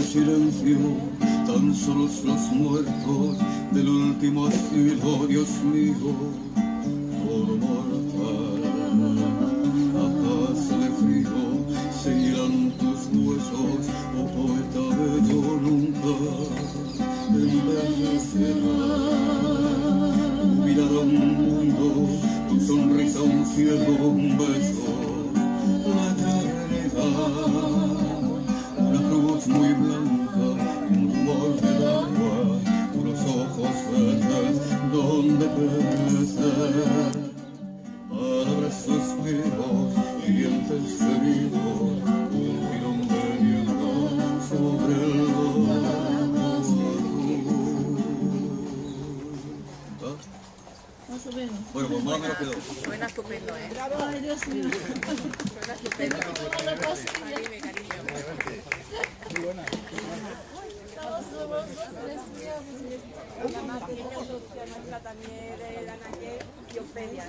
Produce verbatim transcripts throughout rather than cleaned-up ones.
silencio, tan solos los muertos del último asilo, Dios mío, todo mortal. A paso de frío seguirán tus huesos, oh poeta bello, nunca envejecerás. Tu mirada un mundo, tu sonrisa un cielo, un beso, la eternidad. Una cruz muy blanca, un rumor del agua, unos ojos verdes donde perecer. Palabras, suspiros y dientes heridos, un tirón de viento sobre el barro. ¿Ah? Más o menos. Bueno, pues más o menos quedó. Suena estupendo, ¿eh? Ay, Dios mío. Suena estupendo. Cariño, cariño. Muy buena. La más pequeña producción nuestra también de Danaquel y Ofelia.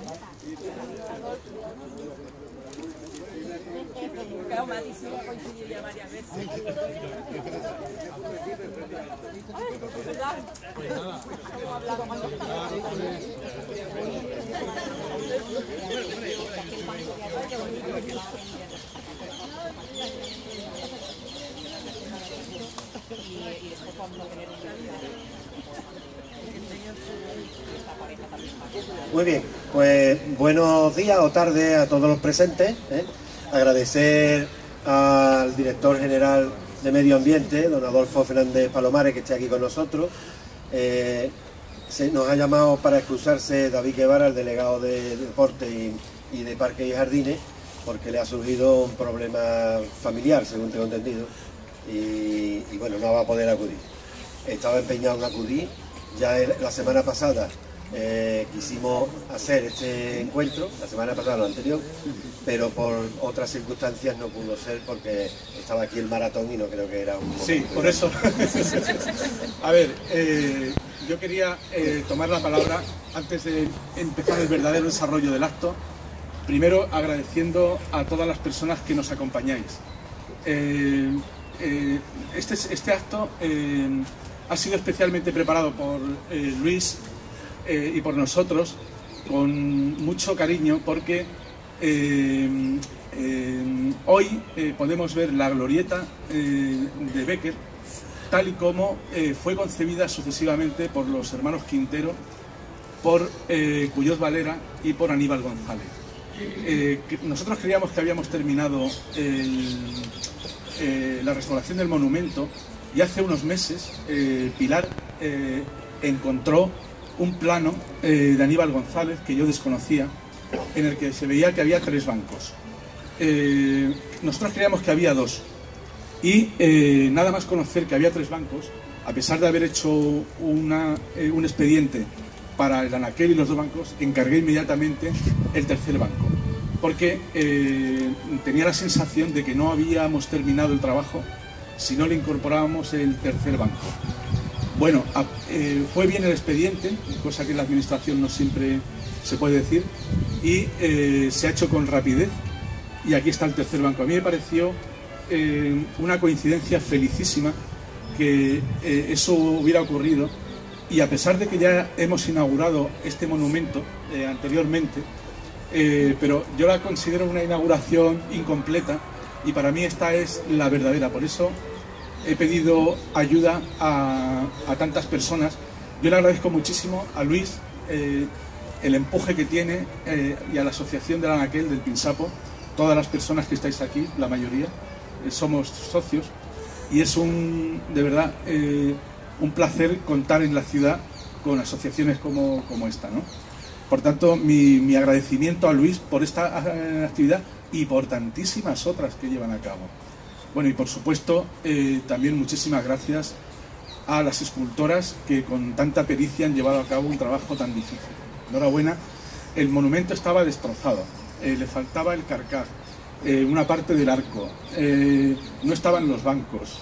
Claro, Mati sí ha coincidido ya varias veces. ¿Verdad? Hemos hablado con los y después vamos a tener Muy bien, pues buenos días o tardes a todos los presentes, ¿eh? Agradecer al director general de Medio Ambiente, don Adolfo Fernández Palomares, que esté aquí con nosotros. Eh, se nos ha llamado para excusarse David Guevara, el delegado de Deporte y, y de Parques y Jardines, porque le ha surgido un problema familiar, según tengo entendido, y, y bueno, no va a poder acudir. Estaba empeñado en acudir. Ya la semana pasada eh, quisimos hacer este encuentro, la semana pasada, lo anterior, pero por otras circunstancias no pudo ser porque estaba aquí el maratón y no creo que era un... Sí, por eso. A ver, eh, yo quería eh, tomar la palabra antes de empezar el verdadero desarrollo del acto, primero agradeciendo a todas las personas que nos acompañáis. Eh, eh, este, este acto... Eh, ha sido especialmente preparado por eh, Luis eh, y por nosotros con mucho cariño porque eh, eh, hoy eh, podemos ver la glorieta eh, de Bécquer tal y como eh, fue concebida sucesivamente por los hermanos Quintero, por eh, Cuyós Valera y por Aníbal González. Eh, que nosotros creíamos que habíamos terminado el, eh, la restauración del monumento. Y hace unos meses eh, Pilar eh, encontró un plano eh, de Aníbal González que yo desconocía, en el que se veía que había tres bancos. Eh, nosotros creíamos que había dos. Y eh, nada más conocer que había tres bancos, a pesar de haber hecho una, eh, un expediente para el anaquel y los dos bancos, encargué inmediatamente el tercer banco. Porque eh, tenía la sensación de que no habíamos terminado el trabajo si no le incorporábamos el tercer banco. Bueno, eh, fue bien el expediente, cosa que en la administración no siempre se puede decir, y eh, se ha hecho con rapidez, y aquí está el tercer banco. A mí me pareció eh, una coincidencia felicísima que eh, eso hubiera ocurrido, y a pesar de que ya hemos inaugurado este monumento eh, anteriormente, eh, pero yo la considero una inauguración incompleta, y para mí esta es la verdadera. Por eso he pedido ayuda a, a tantas personas. Yo le agradezco muchísimo a Luis eh, el empuje que tiene eh, y a la asociación del anaquel del Pinsapo, todas las personas que estáis aquí, la mayoría, eh, somos socios, y es un, de verdad eh, un placer contar en la ciudad con asociaciones como, como esta, ¿no? Por tanto, mi, mi agradecimiento a Luis por esta eh, actividad y por tantísimas otras que llevan a cabo. Bueno, y por supuesto, eh, también muchísimas gracias a las escultoras que con tanta pericia han llevado a cabo un trabajo tan difícil. Enhorabuena, el monumento estaba destrozado, eh, le faltaba el carcaj, eh, una parte del arco, eh, no estaban los bancos,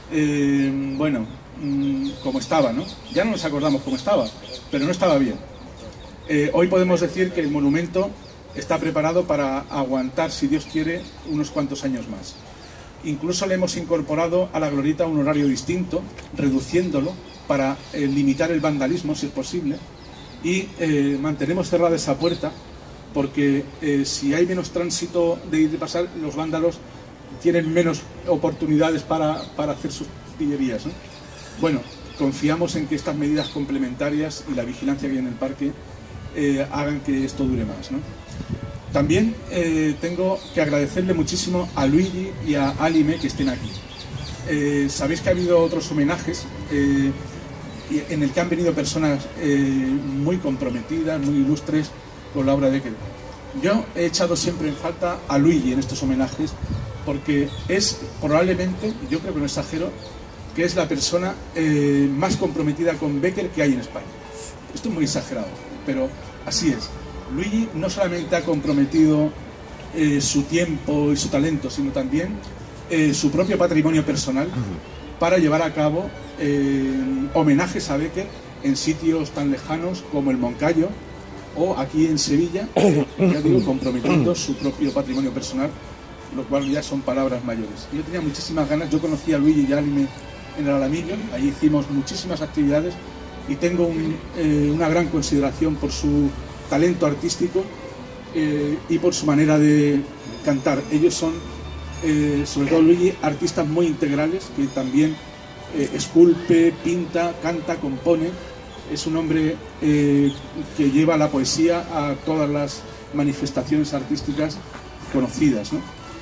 eh, bueno, mmm, como estaba, ¿no? Ya no nos acordamos cómo estaba, pero no estaba bien. Eh, hoy podemos decir que el monumento está preparado para aguantar, si Dios quiere, unos cuantos años más. Incluso le hemos incorporado a la glorieta un horario distinto, reduciéndolo para eh, limitar el vandalismo, si es posible, y eh, mantenemos cerrada esa puerta porque eh, si hay menos tránsito de ir y pasar, los vándalos tienen menos oportunidades para, para hacer sus pillerías, ¿no? Bueno, confiamos en que estas medidas complementarias y la vigilancia que hay en el parque eh, hagan que esto dure más, ¿no? También eh, tengo que agradecerle muchísimo a Luigi y a Alime que estén aquí. Eh, sabéis que ha habido otros homenajes eh, en el que han venido personas eh, muy comprometidas, muy ilustres con la obra de Becker. Yo he echado siempre en falta a Luigi en estos homenajes porque es probablemente, yo creo que no exagero, que es la persona eh, más comprometida con Becker que hay en España. Esto es muy exagerado, pero así es. Luigi no solamente ha comprometido eh, su tiempo y su talento, sino también eh, su propio patrimonio personal para llevar a cabo eh, homenajes a Becker en sitios tan lejanos como el Moncayo o aquí en Sevilla, ya digo, comprometiendo su propio patrimonio personal, lo cual ya son palabras mayores. Yo tenía muchísimas ganas, yo conocí a Luigi y a Alime en el Alamillo, allí hicimos muchísimas actividades y tengo un, eh, una gran consideración por su talento artístico eh, y por su manera de cantar. Ellos son, eh, sobre todo Luigi, artistas muy integrales, que también eh, esculpe, pinta, canta, compone. Es un hombre eh, que lleva la poesía a todas las manifestaciones artísticas conocidas, ¿no?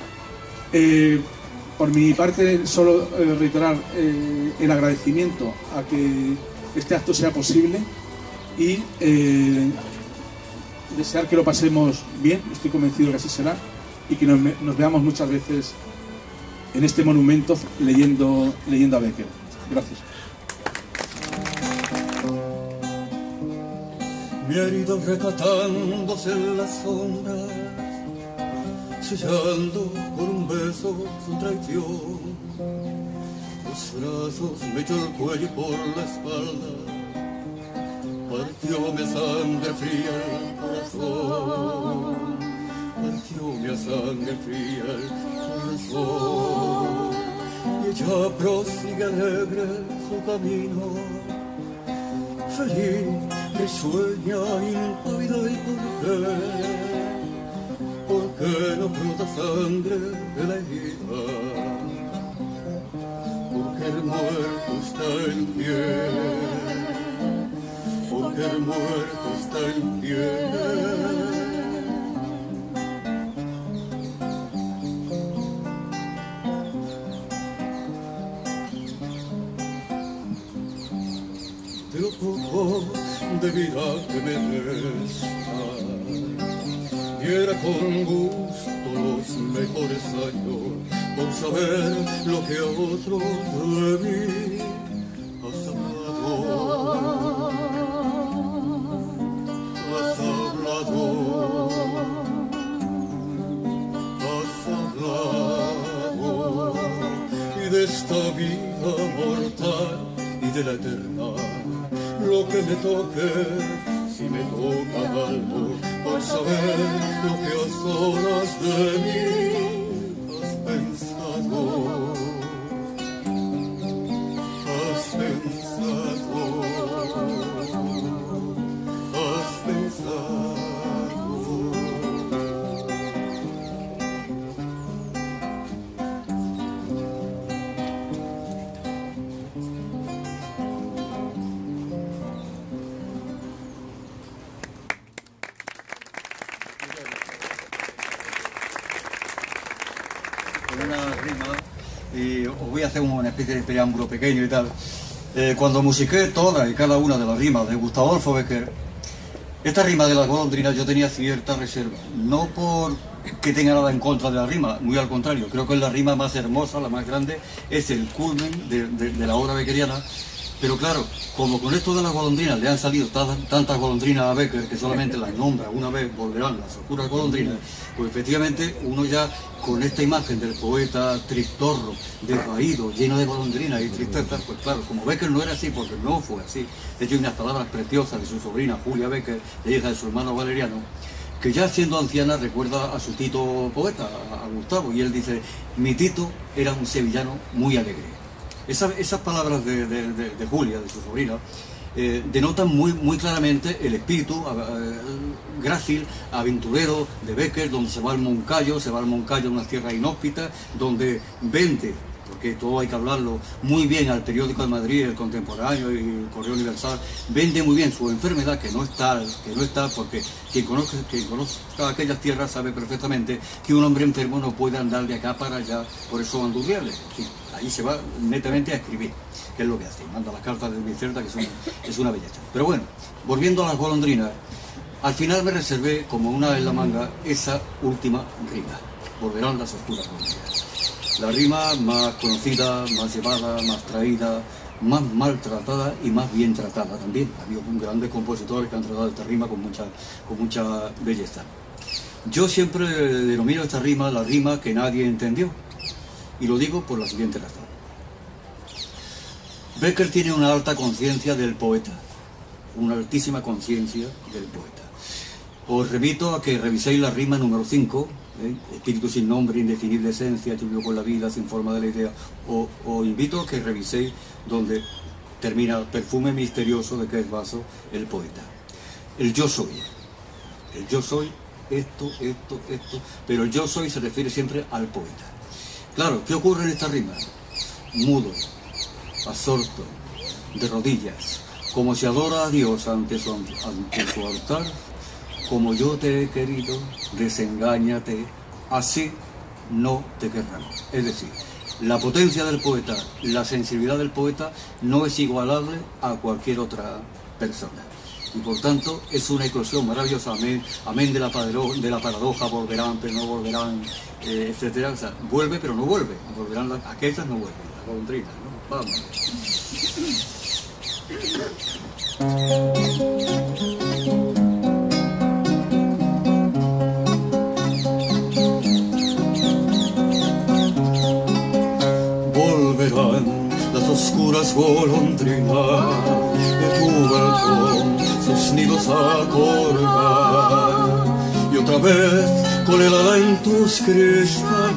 Eh, por mi parte, solo eh, reiterar eh, el agradecimiento a que este acto sea posible y eh, desear que lo pasemos bien, estoy convencido que así será, y que nos, nos veamos muchas veces en este monumento leyendo, leyendo a Becker. Gracias. Me ha ido recatándose en las sombras, sellando con un beso su traición. Los brazos me echó el cuello por la espalda, partióme a sangre fría el corazón, partióme a sangre fría el corazón. Y ella prosigue alegre su camino, feliz, risueña, impávida y por qué, por qué no brota sangre de la herida, porque el muerto está en pie, porque el muerto está en pie. De lo poco de vida que me resta, diera con gusto los mejores años por saber lo que a otros de mí has hablado, has hablado, has hablado, y de esta vida mortal y de la eterna, lo que me toque, si me toca algo, por saber lo que a solas de mí has pensado, has pensado, has pensado. Y os voy a hacer una especie de preámbulo pequeño y tal. Eh, cuando musiqué todas y cada una de las rimas de Gustavo Adolfo Becker, esta rima de las golondrinas yo tenía cierta reserva, no porque tenga nada en contra de la rima, muy al contrario, creo que es la rima más hermosa, la más grande, es el culmen de, de, de la obra beckeriana. Pero claro, como con esto de las golondrinas le han salido tantas golondrinas a Becker que solamente las nombra una vez, volverán las oscuras golondrinas, pues efectivamente uno ya con esta imagen del poeta tristorro, desvaído, lleno de golondrinas y tristezas, pues claro, como Becker no era así, porque no fue así. De hecho hay unas palabras preciosas de su sobrina Julia Becker, la hija de su hermano Valeriano, que ya siendo anciana recuerda a su tito poeta, a Gustavo, y él dice: mi tito era un sevillano muy alegre. Esa, esas palabras de, de, de, de Julia, de su sobrina, eh, denotan muy, muy claramente el espíritu eh, grácil, aventurero de Bécquer, donde se va al Moncayo, se va al Moncayo, unas tierras inhóspitas, donde vende, porque todo hay que hablarlo muy bien, al periódico de Madrid, El Contemporáneo y el Correo Universal, vende muy bien su enfermedad, que no está, que no está porque quien conozca, quien conozca aquellas tierras sabe perfectamente que un hombre enfermo no puede andar de acá para allá por esos andurriales. Sí, ahí se va netamente a escribir, que es lo que hace, manda las cartas de Bicerta, que son, es una belleza. Pero bueno, volviendo a las golondrinas, al final me reservé como una en la manga esa última rima: volverán las oscuras golondrinas. La rima más conocida, más llevada, más traída, más maltratada y más bien tratada también. Ha habido grandes compositores que han tratado esta rima con mucha, con mucha belleza. Yo siempre denomino esta rima la rima que nadie entendió, y lo digo por la siguiente razón. Bécquer tiene una alta conciencia del poeta, una altísima conciencia del poeta. Os remito a que reviséis la rima número cinco, ¿eh? Espíritu sin nombre, indefinible esencia, tibio con la vida, sin forma de la idea. O, os invito a que reviséis donde termina perfume misterioso de que es vaso el poeta. El yo soy. El yo soy, esto, esto, esto. Pero el yo soy se refiere siempre al poeta. Claro, ¿qué ocurre en esta rima? Mudo, absorto, de rodillas, como se adora a Dios ante su, ante su altar. Como yo te he querido, desengáñate, así no te querrán. Es decir, la potencia del poeta, la sensibilidad del poeta no es igualable a cualquier otra persona. Y por tanto es una eclosión maravillosa, amén, amén de, la padro, de la paradoja, volverán pero no volverán, eh, etcétera. O sea, vuelve pero no vuelve, volverán las, aquellas no vuelven, las golondrinas, ¿no? Vamos. Volverán las oscuras golondrinas de tu balcón sus nidos a colgar, y otra vez con el ala en tus cristales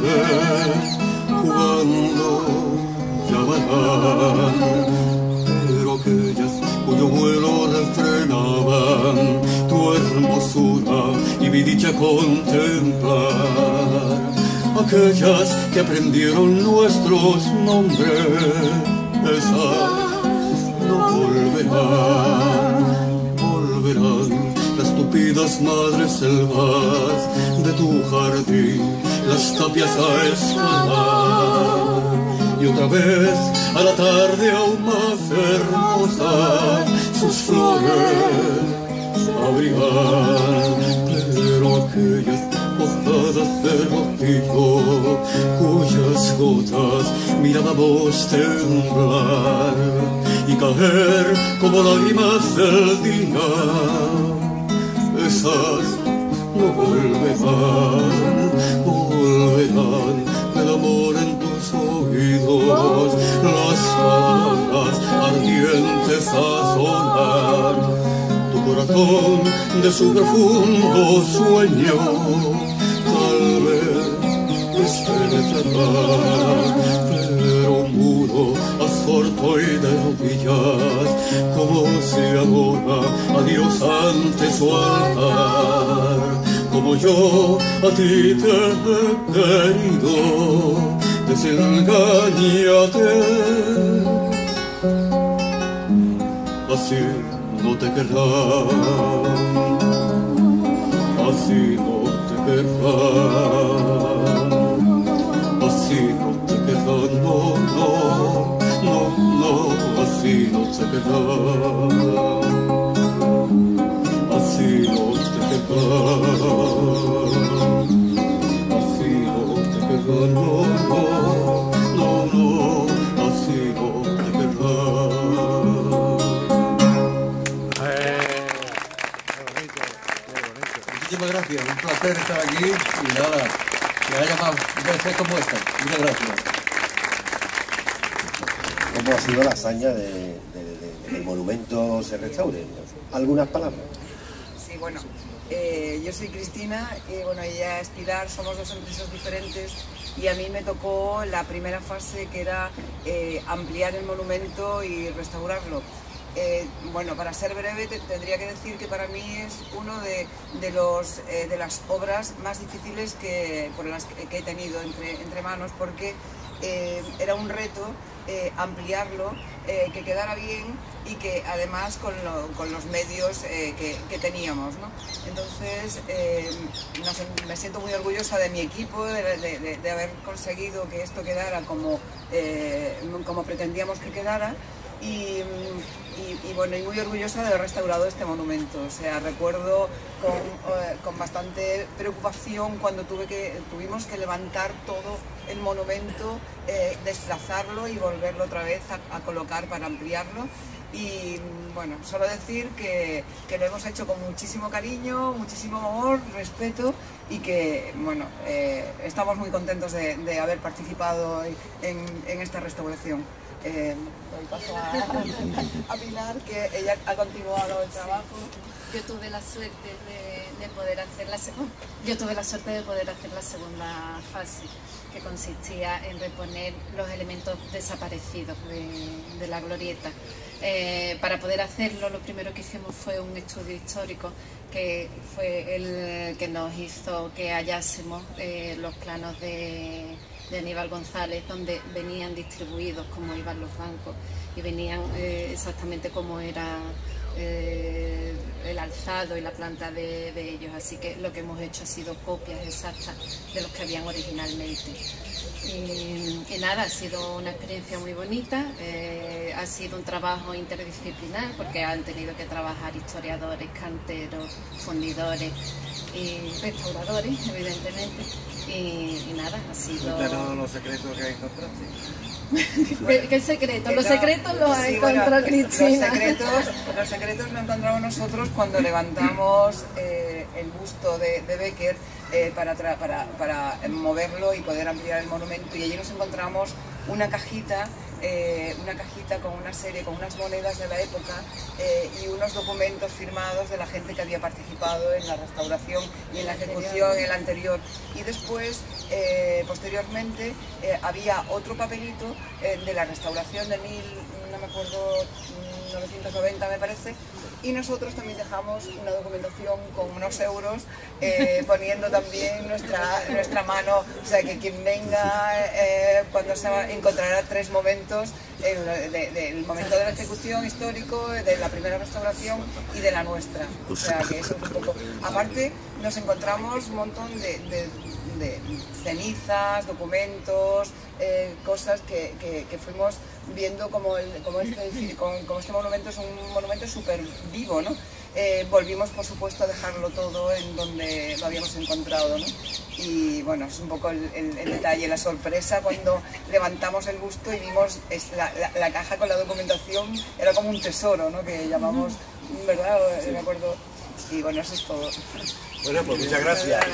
jugando llamarán. Pero aquellas cuyo vuelo refrenaban tu hermosura y mi dicha contemplar, aquellas que aprendieron nuestros nombres, esas no volverán, volverán las tupidas madres selvas de tu jardín, las tapias a escalar, y otra vez a la tarde aún más hermosa sus flores abrigan. Pero aquellas hojadas de rocío cuyas gotas mirábamos temblar y caer como lágrimas del día, esas no volverán, volverán el amor en tus oídos, las palabras ardientes a sonar, tu corazón de su profundo sueño tal vez despertará, pero mudo, absorto y de rodillas, como se adora a Dios ante su altar, como yo a ti te he querido, desengáñate, así no te querrán, así no te querrán, así no te querrán, no, no, no, no, así no te querrán, así no te querrán, así no te querrán, no, no, no, no, así no te querrán. Muchísimas gracias, un placer estar aquí y nada, que haya más veces como esta. Muchas gracias. ¿Cómo ha sido la hazaña de, de, de, de que el monumento se restaure? ¿Algunas palabras? Sí, bueno, Eh, yo soy Cristina y bueno, ella es Pilar, somos dos empresas diferentes y a mí me tocó la primera fase que era eh, ampliar el monumento y restaurarlo. Eh, bueno, para ser breve te tendría que decir que para mí es uno de, de, los, eh, de las obras más difíciles que, por las que, que he tenido entre, entre manos, porque eh, era un reto eh, ampliarlo, eh, que quedara bien y que además con, lo, con los medios eh, que, que teníamos, ¿no? Entonces eh, no sé, me siento muy orgullosa de mi equipo, de, de, de, de haber conseguido que esto quedara como, eh, como pretendíamos que quedara. Y, y, y bueno, y muy orgullosa de haber restaurado este monumento. O sea, recuerdo con, eh, con bastante preocupación cuando tuve que, tuvimos que levantar todo el monumento, eh, desplazarlo y volverlo otra vez a, a colocar para ampliarlo. Y bueno, solo decir que, que lo hemos hecho con muchísimo cariño, muchísimo amor, respeto y que bueno, eh, estamos muy contentos de, de haber participado en, en esta restauración. Eh, doy paso a, a Pilar, que ella ha continuado el trabajo. Yo tuve la suerte de, de poder hacer la segunda. Yo tuve la suerte de poder hacer la segunda fase, que consistía en reponer los elementos desaparecidos de, de la glorieta. Eh, para poder hacerlo, lo primero que hicimos fue un estudio histórico, que fue el que nos hizo que hallásemos eh, los planos de de Aníbal González, donde venían distribuidos cómo iban los bancos y venían eh, exactamente cómo era eh, el alzado y la planta de, de ellos, así que lo que hemos hecho ha sido copias exactas de los que habían originalmente. Y, y nada, ha sido una experiencia muy bonita, eh, ha sido un trabajo interdisciplinar porque han tenido que trabajar historiadores, canteros, fundidores y restauradores, evidentemente, y, y nada, ha sido... Cuéntanos los secretos que encontraste. ¿Qué, ¿Qué secretos? Los secretos los ha sí, encontrado bueno, Cristina. Los secretos, los secretos los encontramos nosotros cuando levantamos eh, el busto de, de Bécquer eh, para, para, para moverlo y poder ampliar el monumento, y allí nos encontramos una cajita, eh, una cajita con una serie, con unas monedas de la época eh, y unos documentos firmados de la gente que había participado en la restauración y en la ejecución en el anterior. Y después, eh, posteriormente, eh, había otro papelito eh, de la restauración de mil, no me acuerdo, mil novecientos noventa me parece, y nosotros también dejamos una documentación con unos euros eh, poniendo también nuestra, nuestra mano, o sea que quien venga eh, cuando se encontrará tres momentos, el, de, de, el momento de la ejecución histórico, de la primera restauración y de la nuestra, o sea que eso es un poco. Aparte nos encontramos un montón de, de, de cenizas, documentos, eh, cosas que, que, que fuimos viendo como, el, como, este, como este monumento es un monumento súper vivo, ¿no? Eh, volvimos, por supuesto, a dejarlo todo en donde lo habíamos encontrado, ¿no? Y bueno, es un poco el, el, el detalle, la sorpresa cuando levantamos el busto y vimos es la, la, la caja con la documentación, era como un tesoro, ¿no? Que llamamos, ¿verdad? Me acuerdo. Y bueno, eso es todo. Bueno, pues muchas gracias.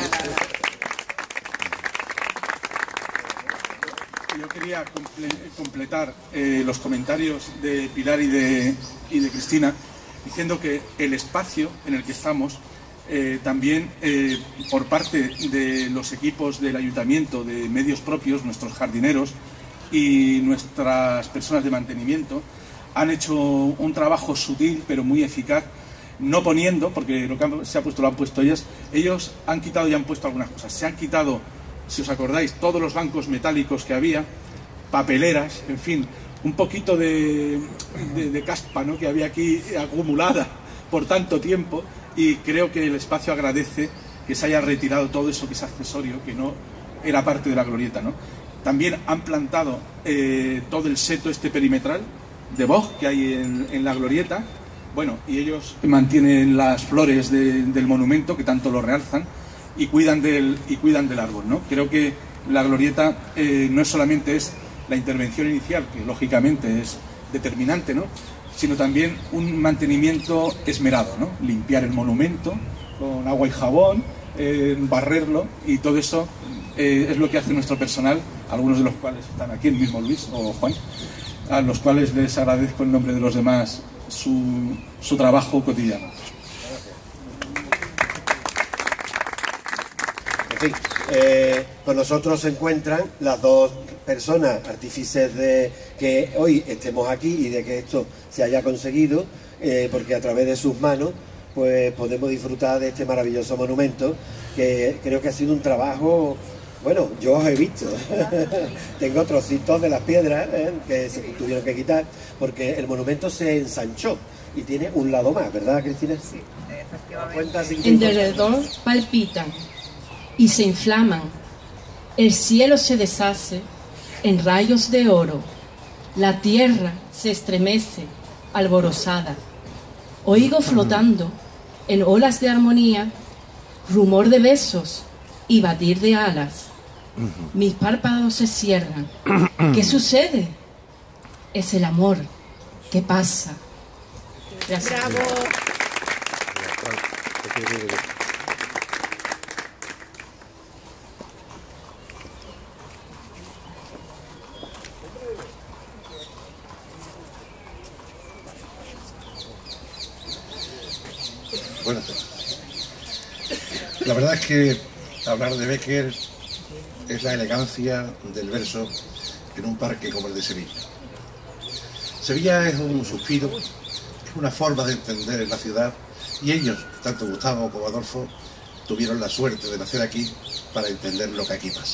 Yo quería comple completar eh, los comentarios de Pilar y de, y de Cristina diciendo que el espacio en el que estamos eh, también eh, por parte de los equipos del ayuntamiento, de medios propios, nuestros jardineros y nuestras personas de mantenimiento han hecho un trabajo sutil pero muy eficaz, no poniendo, porque lo que se ha puesto lo han puesto ellas, ellos han quitado y han puesto algunas cosas, se han quitado, si os acordáis, todos los bancos metálicos que había, papeleras, en fin, un poquito de, de, de caspa, ¿no?, que había aquí acumulada por tanto tiempo, y creo que el espacio agradece que se haya retirado todo eso que es accesorio, que no era parte de la glorieta, ¿no? También han plantado eh, todo el seto este perimetral de boj que hay en, en la glorieta, bueno, y ellos mantienen las flores de, del monumento que tanto lo realzan, y cuidan del, y cuidan del árbol, ¿no? Creo que la glorieta eh, no solamente es la intervención inicial, que lógicamente es determinante, ¿no?, sino también un mantenimiento esmerado, ¿no? Limpiar el monumento con agua y jabón, eh, barrerlo, y todo eso eh, es lo que hace nuestro personal, algunos de los cuales están aquí, el mismo Luis o Juan, a los cuales les agradezco en nombre de los demás su, su trabajo cotidiano. fin, eh, con nosotros se encuentran las dos personas artífices de que hoy estemos aquí y de que esto se haya conseguido, eh, porque a través de sus manos pues podemos disfrutar de este maravilloso monumento, que creo que ha sido un trabajo, bueno, yo os he visto, tengo trocitos de las piedras eh, que se tuvieron que quitar, porque el monumento se ensanchó y tiene un lado más, ¿verdad, Cristina? Sí, efectivamente. Cuenta sin En derredor palpitan y se inflaman, el cielo se deshace en rayos de oro, la tierra se estremece alborozada, oigo flotando en olas de armonía, rumor de besos y batir de alas, mis párpados se cierran, ¿qué sucede? Es el amor, ¿qué pasa? Gracias. Bravo. Bueno, la verdad es que hablar de Bécquer es la elegancia del verso en un parque como el de Sevilla. Sevilla es un suspiro, es una forma de entender la ciudad, y ellos, tanto Gustavo como Adolfo, tuvieron la suerte de nacer aquí para entender lo que aquí pasa.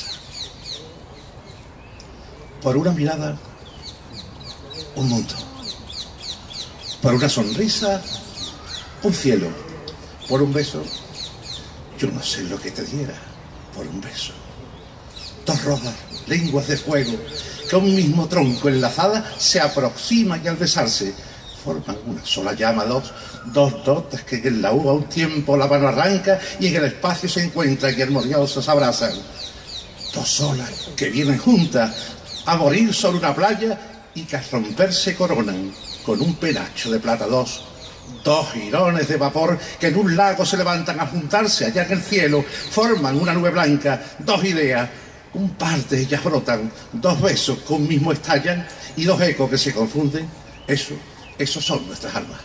Por una mirada, un mundo. Por una sonrisa, un cielo. Por un beso, yo no sé lo que te diera por un beso. Dos rodas, lenguas de fuego, que a un mismo tronco enlazada se aproximan y al besarse forman una sola llama, dos, dos dotes que en la uva a un tiempo la mano arranca y en el espacio se encuentran y armoniosas se abrazan. Dos olas que vienen juntas a morir sobre una playa y que al romperse coronan con un penacho de plata. Dos Dos jirones de vapor que en un lago se levantan a juntarse allá en el cielo, forman una nube blanca, dos ideas, un par de ellas brotan, dos besos que un mismo estallan y dos ecos que se confunden. Eso, eso son nuestras almas.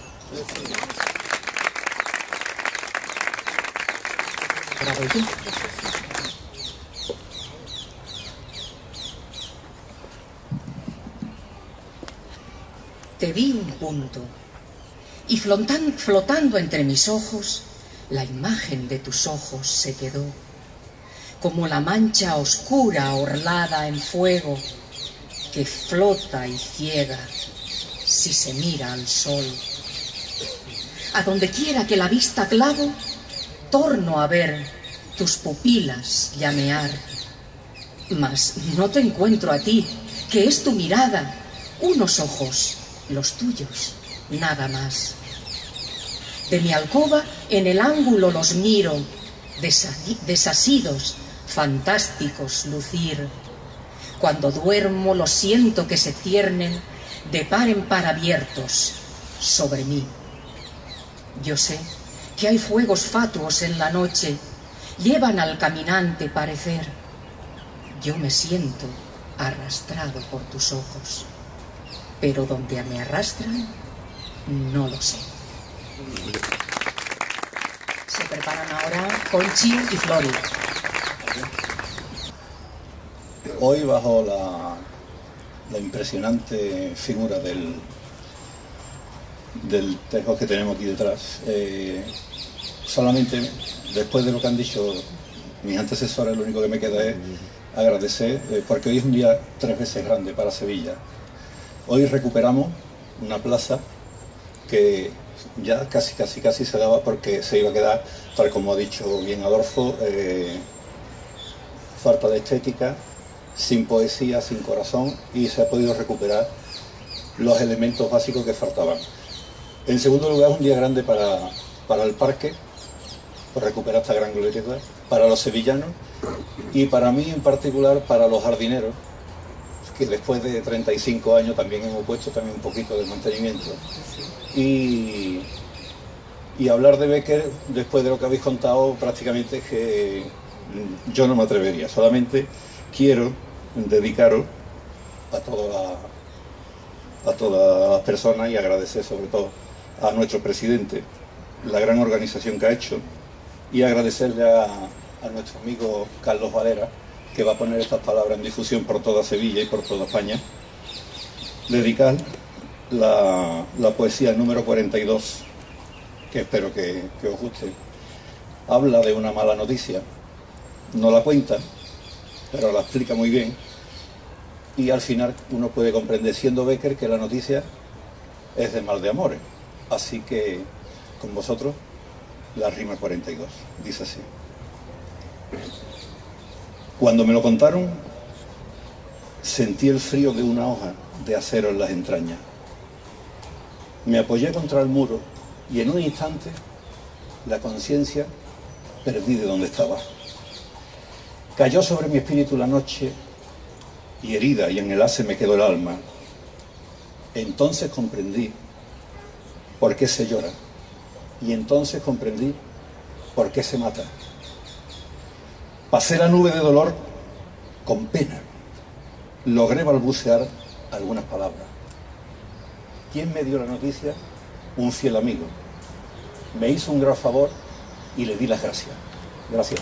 Te vi un punto. Y flotan, flotando entre mis ojos, la imagen de tus ojos se quedó, como la mancha oscura orlada en fuego, que flota y ciega si se mira al sol. A donde quiera que la vista clavo, torno a ver tus pupilas llamear. Mas no te encuentro a ti, que es tu mirada, unos ojos, los tuyos, nada más. De mi alcoba en el ángulo los miro, desasidos, fantásticos lucir. Cuando duermo los siento que se ciernen de par en par abiertos sobre mí. Yo sé que hay fuegos fatuos en la noche, llevan al caminante parecer. Yo me siento arrastrado por tus ojos, pero donde me arrastran, no lo sé. Se preparan ahora Conchi y Flori. Hoy, bajo la, la impresionante figura del, del tejo que tenemos aquí detrás, eh, solamente después de lo que han dicho mis antecesores, lo único que me queda es agradecer, eh, porque hoy es un día tres veces grande para Sevilla. Hoy recuperamos una plaza que ya casi, casi, casi se daba porque se iba a quedar, tal como ha dicho bien Adolfo, eh, falta de estética, sin poesía, sin corazón, y se ha podido recuperar los elementos básicos que faltaban. En segundo lugar, es un día grande para, para el parque, por recuperar esta gran glorieta, para los sevillanos y para mí en particular para los jardineros, que después de treinta y cinco años también hemos puesto también un poquito de mantenimiento. Y, y hablar de Bécquer, después de lo que habéis contado, prácticamente es que yo no me atrevería. Solamente quiero dedicaros a, toda la, a todas las personas y agradecer sobre todo a nuestro presidente la gran organización que ha hecho y agradecerle a, a nuestro amigo Carlos Valera, que va a poner estas palabras en difusión por toda Sevilla y por toda España, dedicar la, la poesía número cuarenta y dos, que espero que, que os guste. Habla de una mala noticia, no la cuenta, pero la explica muy bien, y al final uno puede comprender, siendo Bécquer, que la noticia es de mal de amores. Así que, con vosotros, la rima cuarenta y dos. Dice así. Cuando me lo contaron, sentí el frío de una hoja de acero en las entrañas. Me apoyé contra el muro y en un instante la conciencia perdí de donde estaba. Cayó sobre mi espíritu la noche y herida y en el haz me quedó el alma. Entonces comprendí por qué se llora y entonces comprendí por qué se mata. Pasé la nube de dolor con pena. Logré balbucear algunas palabras. ¿Quién me dio la noticia? Un fiel amigo. Me hizo un gran favor y le di las gracias. Gracias.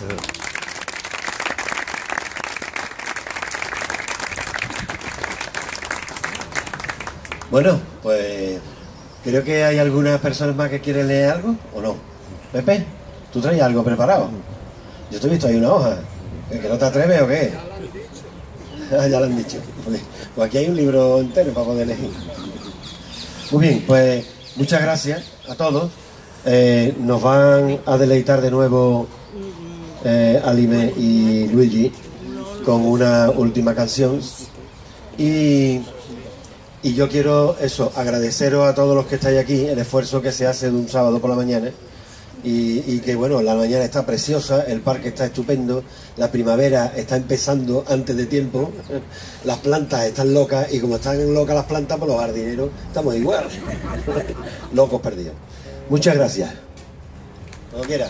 Bueno, pues creo que hay algunas personas más que quieren leer algo, ¿o no? Pepe, ¿tú traes algo preparado? Yo te he visto ahí una hoja. ¿Que no te atreves o qué? Ah, ya lo han dicho. Pues aquí hay un libro entero para poder elegir. Muy bien, pues muchas gracias a todos. Eh, nos van a deleitar de nuevo eh, Alime y Luigi con una última canción. Y, y yo quiero eso, agradeceros a todos los que estáis aquí el esfuerzo que se hace de un sábado por la mañana. Y, y que bueno, la mañana está preciosa, el parque está estupendo, la primavera está empezando antes de tiempo, las plantas están locas y como están locas las plantas, pues los jardineros estamos igual, locos perdidos. Muchas gracias. Cuando quiera.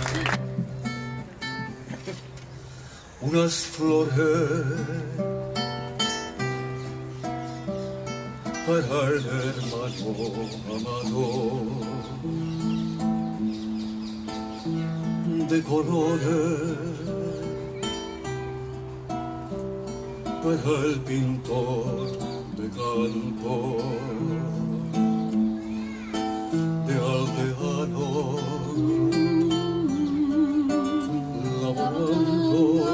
Unas flores para el hermano amado, de colores para el pintor de campo, de aldeano laborando,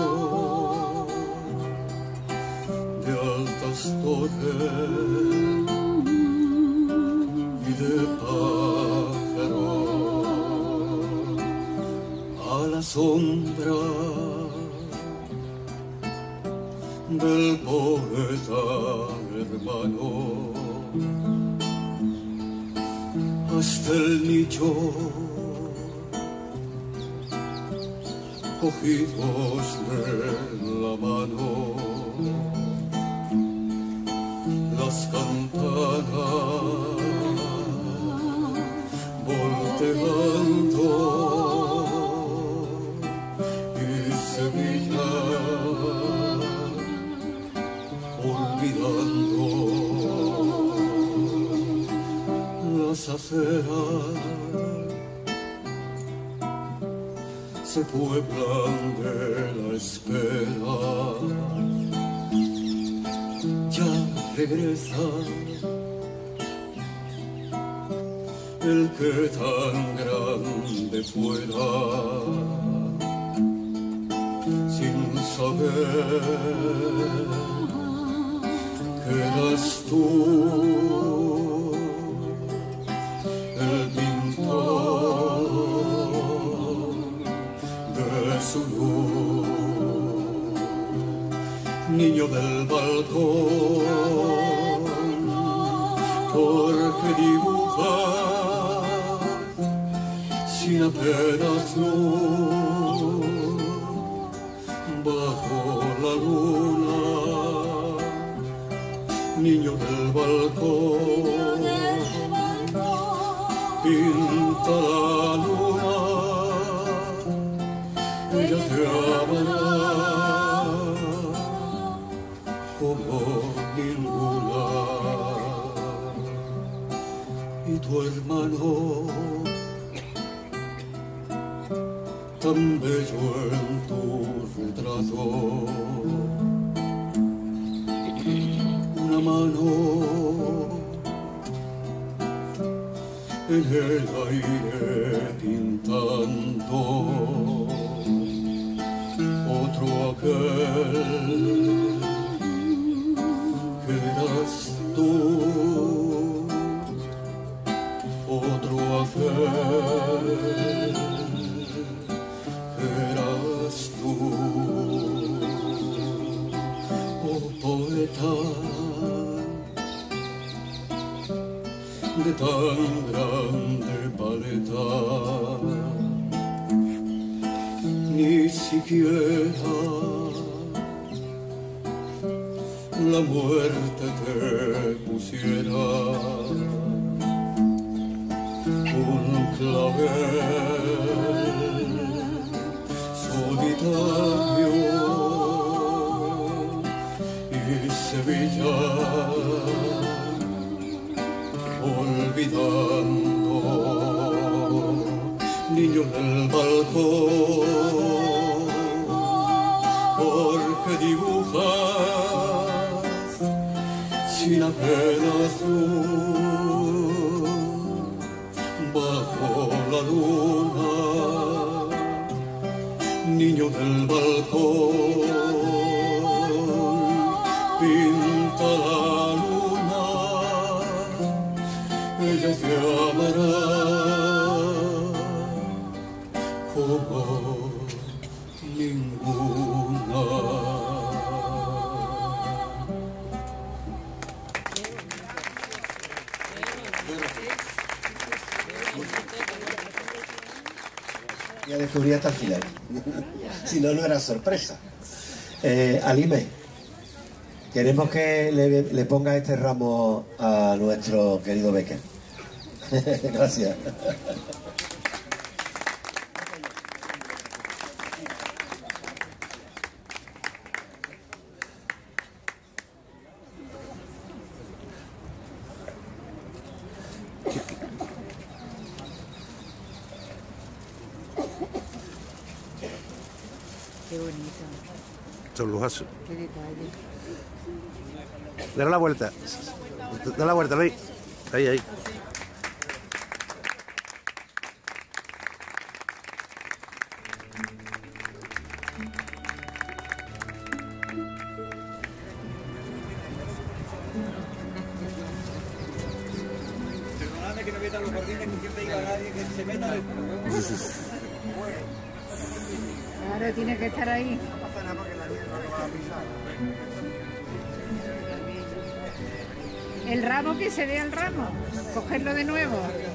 de altas torres y de pájaros a la sombra del poeta hermano, hasta el nicho cogidos de la mano, las campanas volteando y Sevilla olvidando las aceras se pueblan de la espera. Ya regresa el que tan grande fuera, sin saber que eras tú el pintor de su luz, niño del balcón, porque dibujar sin apenas luz bajo la luna, niño del balcón, pinta la luna, ella te amará como ninguna. Y tu hermano tan bello en tu retrato. Una mano en el aire pintando, otro aquel que eras tú, otro aquel que eras tú, oh poeta de tan grande paleta, ni siquiera la muerte te pusiera un clavel solitario y Sevilla olvidando, niño del balcón, porque dibujas sin apenas luz bajo la luna, niño del balcón, pinta la luna, ella te amará como ninguna. Ya descubrí hasta el final. Si no, no era sorpresa. Eh, Alime, queremos que le, le ponga este ramo a nuestro querido Becker. Gracias. Qué bonito. Es un lujazo. Qué detalle. Dale la vuelta. Dale la vuelta, Luis. Ahí, ahí. Perdonadme que no metan los jardines, que siempre diga a nadie que se meta el... Ahora tiene que estar ahí. No pasa nada porque la nieve no lo va a pisar. El ramo, que se vea el ramo. Cogerlo de nuevo.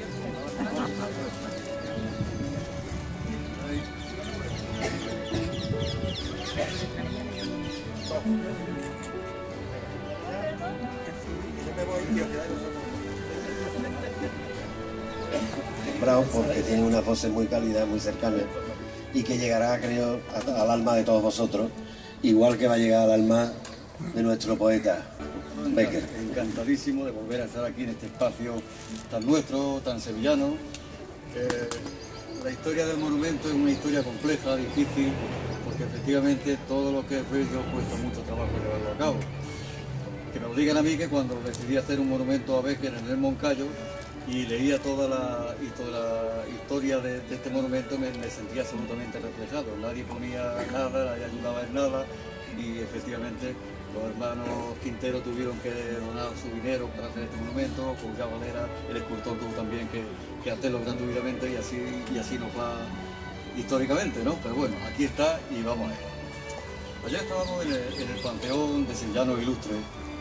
Bravo, porque tiene una voz muy cálida, muy cercana, y que llegará, creo, a- al alma de todos vosotros, igual que va a llegar al alma de nuestro poeta Becker. Encantadísimo de volver a estar aquí en este espacio tan nuestro, tan sevillano. Eh, la historia del monumento es una historia compleja, difícil, porque efectivamente todo lo que es bello cuesta mucho trabajo llevarlo a cabo. Que me lo digan a mí que cuando decidí hacer un monumento a Becker en el Moncayo y leía toda la, y toda la historia de, de este monumento, me, me sentía absolutamente reflejado. Nadie ponía nada, nadie ayudaba en nada, y efectivamente los hermanos Quintero tuvieron que donar su dinero para hacer este monumento. Julián Valera, el escultor, tuvo también que, que hacerlo gratuitamente, y así, y así nos va históricamente, ¿no? Pero bueno, aquí está y vamos a ver. Ayer estábamos en el, en el Panteón de Sevillano Ilustre,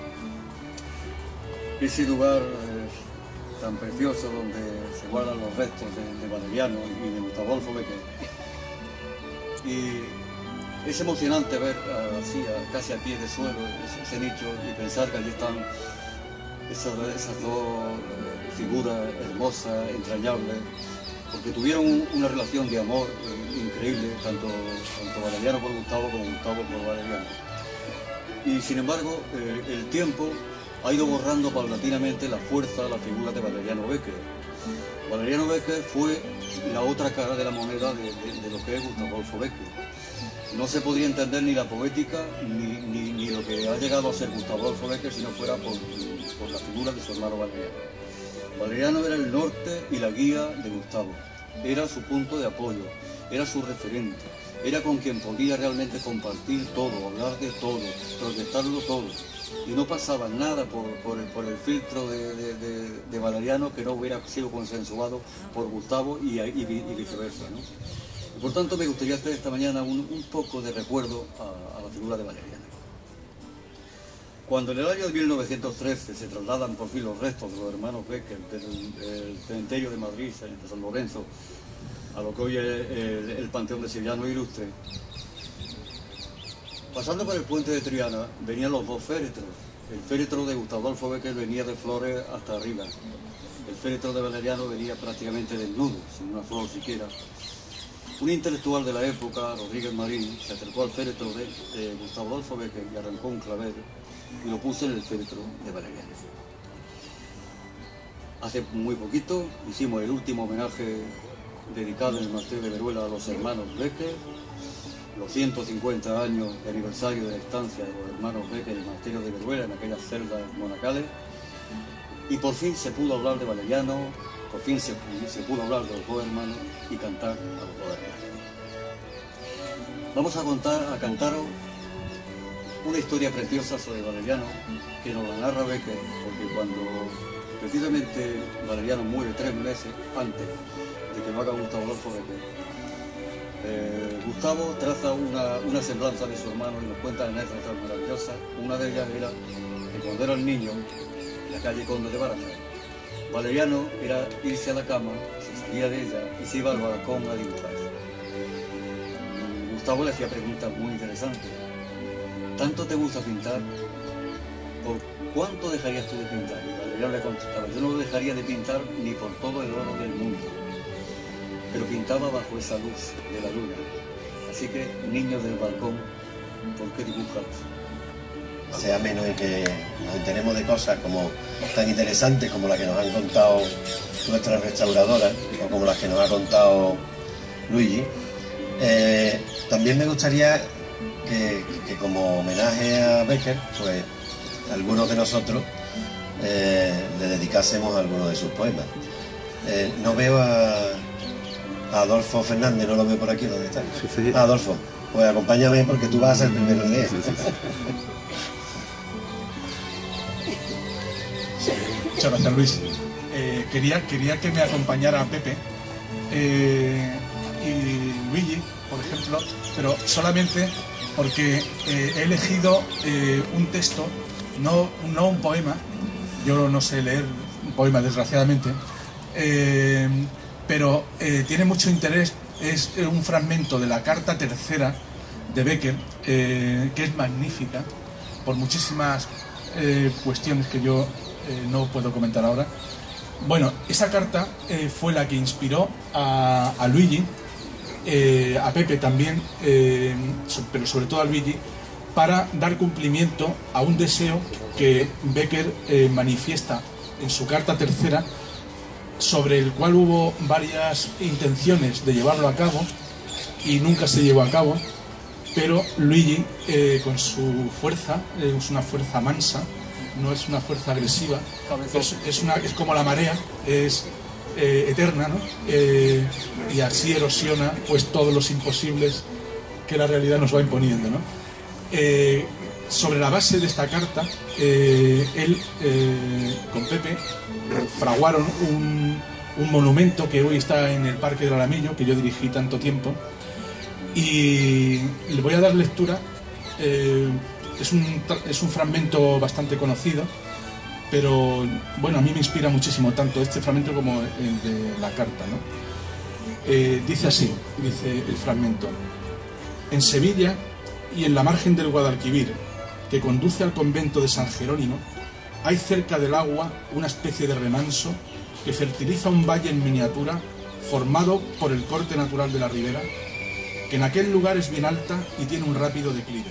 ese lugar eh, tan precioso donde se guardan los restos de, de Valeriano y de Gustavo Adolfo Becker. Y es emocionante ver uh, así, a, casi a pie de suelo, ese, ese nicho, y pensar que allí están esas, esas dos eh, figuras hermosas, entrañables, porque tuvieron un, una relación de amor eh, increíble, tanto, tanto Valeriano por Gustavo como Gustavo por Valeriano. Y sin embargo, eh, el tiempo ha ido borrando paulatinamente la fuerza, la figura de Valeriano Becker. Valeriano Becker fue la otra cara de la moneda de, de, de lo que es Gustavo Adolfo Becker. No se podría entender ni la poética ni, ni, ni lo que ha llegado a ser Gustavo Adolfo Becker si no fuera por, por la figura de su hermano Valeriano. Valeriano era el norte y la guía de Gustavo, era su punto de apoyo, era su referente, era con quien podía realmente compartir todo, hablar de todo, proyectarlo todo. Y no pasaba nada por, por, el, por el filtro de, de, de, de Valeriano que no hubiera sido consensuado por Gustavo y, y, y viceversa, ¿no? Y por tanto me gustaría hacer esta mañana un, un poco de recuerdo a, a la figura de Valeriano. Cuando en el año de mil novecientos trece se trasladan por fin los restos de los hermanos Becker del cementerio de Madrid, de San Lorenzo, a lo que hoy es el, el Panteón de Sevillano Ilustre, pasando por el puente de Triana venían los dos féretros. El féretro de Gustavo Adolfo Becker venía de flores hasta arriba. El féretro de Valeriano venía prácticamente desnudo, sin una flor siquiera. Un intelectual de la época, Rodríguez Marín, se acercó al féretro de, de Gustavo Adolfo Becker y arrancó un clavel y lo puso en el féretro de Valeriano. Hace muy poquito hicimos el último homenaje dedicado en el monasterio de Veruela a los hermanos Becker, los ciento cincuenta años de aniversario de la estancia de los hermanos Becker en el monasterio de Veruela, en aquellas celdas monacales, y por fin se pudo hablar de Valeriano, por fin se, se pudo hablar de los dos hermanos y cantar a los dos hermanos. Vamos a, contar, a cantaros una historia preciosa sobre Valeriano que nos la narra Becker, porque cuando precisamente Valeriano muere tres meses antes de que lo haga Gustavo Adolfo Becker, Eh, Gustavo traza una, una semblanza de su hermano y nos cuenta anécdotas maravillosas. Una de ellas era que cuando era el niño, en la calle Conde de Barajas, Valeriano era irse a la cama, se salía de ella y se iba al balcón a dibujar. Gustavo le hacía preguntas muy interesantes. ¿Tanto te gusta pintar? ¿Por cuánto dejarías tú de pintar? Y Valeriano le contestaba: yo no dejaría de pintar ni por todo el oro del mundo. Pero pintaba bajo esa luz de la luna. Así que, niños del balcón, ¿por qué dibujas? Sea menos y que nos enteremos de cosas como tan interesantes como las que nos han contado nuestras restauradoras o como las que nos ha contado Luigi. Eh, también me gustaría que, que como homenaje a Becker, pues algunos de nosotros eh, le dedicásemos algunos de sus poemas. Eh, no veo a Adolfo Fernández, no lo veo por aquí, ¿dónde está? Sí, sí. Ah, Adolfo, pues acompáñame porque tú vas a ser el primero de ellos. Sí, sí, sí. Muchas gracias, Luis. Eh, quería, quería que me acompañara Pepe eh, y Luigi, por ejemplo, pero solamente porque eh, he elegido eh, un texto, no, no un poema. Yo no sé leer un poema, desgraciadamente. Eh, pero eh, tiene mucho interés, es un fragmento de la carta tercera de Becker, eh, que es magnífica, por muchísimas eh, cuestiones que yo eh, no puedo comentar ahora. Bueno, esa carta eh, fue la que inspiró a, a Luigi, eh, a Pepe también, eh, pero sobre todo a Luigi, para dar cumplimiento a un deseo que Becker eh, manifiesta en su carta tercera, sobre el cual hubo varias intenciones de llevarlo a cabo y nunca se llevó a cabo, pero Luigi, eh, con su fuerza, eh, es una fuerza mansa, no es una fuerza agresiva, es, es, una, es como la marea, es eh, eterna, ¿no? Eh, y así erosiona pues todos los imposibles que la realidad nos va imponiendo, ¿no? Eh, sobre la base de esta carta, eh, él eh, con Pepe fraguaron un, un monumento que hoy está en el Parque del Alamillo, que yo dirigí tanto tiempo, y le voy a dar lectura. Eh, es, un, es un fragmento bastante conocido, pero bueno, a mí me inspira muchísimo tanto este fragmento como el de la carta, ¿no? Eh, dice así, dice el fragmento: en Sevilla y en la margen del Guadalquivir, que conduce al convento de San Jerónimo, hay cerca del agua una especie de remanso que fertiliza un valle en miniatura formado por el corte natural de la ribera, que en aquel lugar es bien alta y tiene un rápido declive.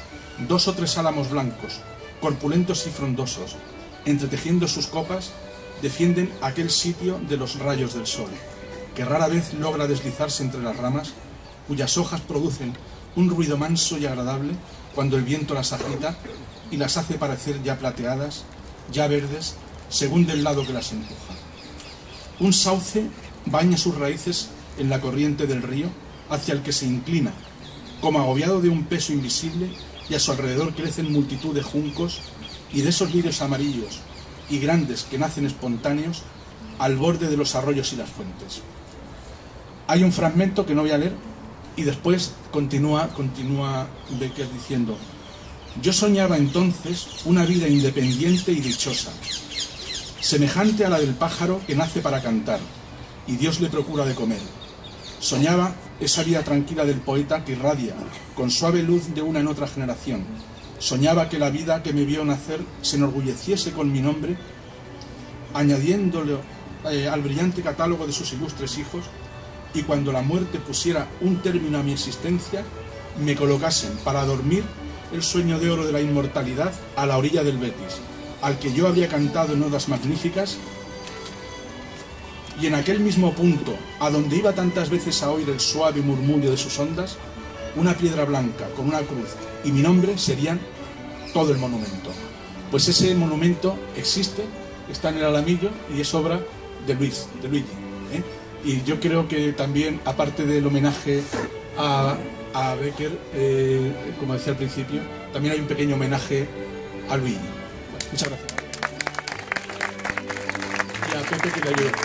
Dos o tres álamos blancos, corpulentos y frondosos, entretejiendo sus copas, defienden aquel sitio de los rayos del sol, que rara vez logra deslizarse entre las ramas, cuyas hojas producen un ruido manso y agradable cuando el viento las agita y las hace parecer ya plateadas, ya verdes, según del lado que las empuja. Un sauce baña sus raíces en la corriente del río hacia el que se inclina, como agobiado de un peso invisible, y a su alrededor crecen multitud de juncos y de esos lirios amarillos y grandes que nacen espontáneos al borde de los arroyos y las fuentes. Hay un fragmento que no voy a leer y después continúa, continúa Becker diciendo: yo soñaba entonces una vida independiente y dichosa, semejante a la del pájaro que nace para cantar y Dios le procura de comer. Soñaba esa vida tranquila del poeta que irradia con suave luz de una en otra generación. Soñaba que la vida que me vio nacer se enorgulleciese con mi nombre, añadiéndole eh, al brillante catálogo de sus ilustres hijos, y cuando la muerte pusiera un término a mi existencia, me colocasen para dormir el sueño de oro de la inmortalidad a la orilla del Betis, al que yo había cantado en odas magníficas, y en aquel mismo punto, a donde iba tantas veces a oír el suave murmullo de sus ondas, una piedra blanca con una cruz y mi nombre serían todo el monumento. Pues ese monumento existe, está en el Alamillo y es obra de Luis, de Luigi, ¿eh? Y yo creo que también, aparte del homenaje a, a Becker, eh, como decía al principio, también hay un pequeño homenaje a Luigi. Bueno, muchas gracias. Y a Pepe que le ayuda.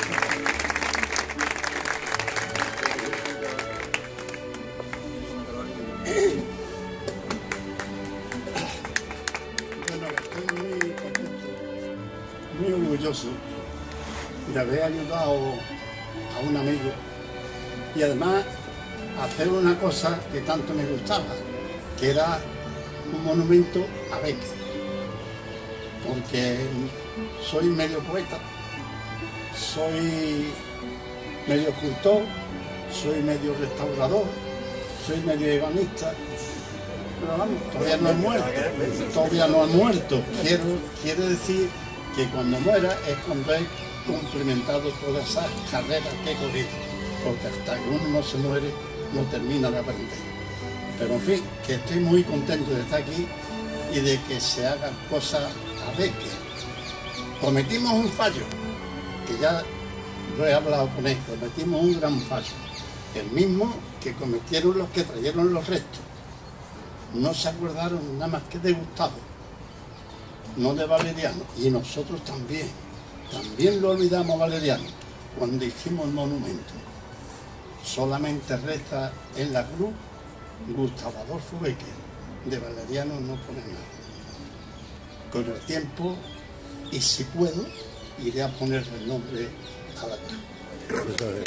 Muy orgulloso de haber ayudado a un amigo y además hacer una cosa que tanto me gustaba, que era un monumento a Becker, porque soy medio poeta, soy medio escultor, soy medio restaurador, soy medio ebanista, pero vamos, todavía no he muerto, todavía no he muerto. Quiero, quiero decir que cuando muera es cuando he cumplimentado todas esas carreras que he corrido, porque hasta que uno no se muere no termina de aprender. Pero en fin, que estoy muy contento de estar aquí y de que se hagan cosas a Becker. Cometimos un fallo, que ya lo he hablado con él, cometimos un gran fallo, el mismo que cometieron los que trajeron los restos. No se acordaron nada más que de Gustavo, no de Valeriano, y nosotros también, también lo olvidamos Valeriano cuando hicimos el monumento. Solamente resta en la cruz Gustavo Adolfo Becker, de Valeriano no pone nada. Con el tiempo, y si puedo, iré a poner el nombre a la cruz.